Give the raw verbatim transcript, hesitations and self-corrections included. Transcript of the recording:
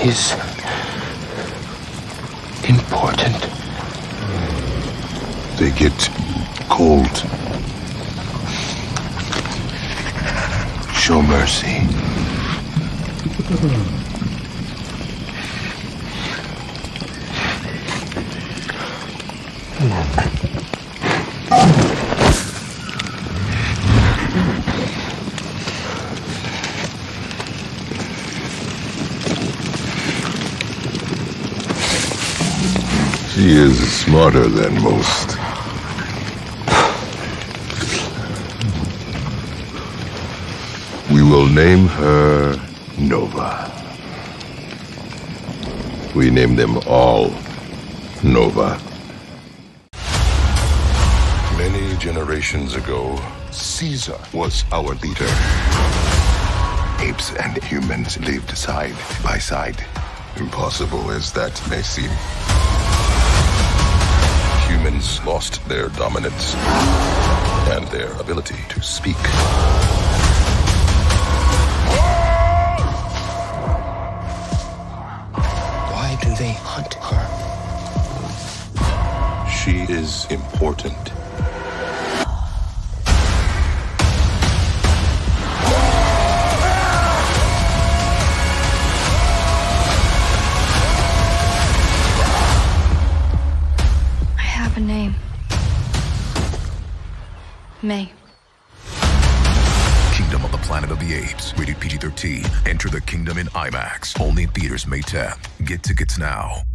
is important. They get cold. Show mercy. She is smarter than most. We will name her Nova. We name them all Nova. Many generations ago, Ceasar was our leader. Apes and humans lived side by side. Impossible as that may seem. Humans lost their dominance and their ability to speak. Why do they hunt her? She is important. A name. May. Kingdom of the Planet of the Apes. Rated P G thirteen. Enter the kingdom in IMAX. Only in theaters May tenth. Get tickets now.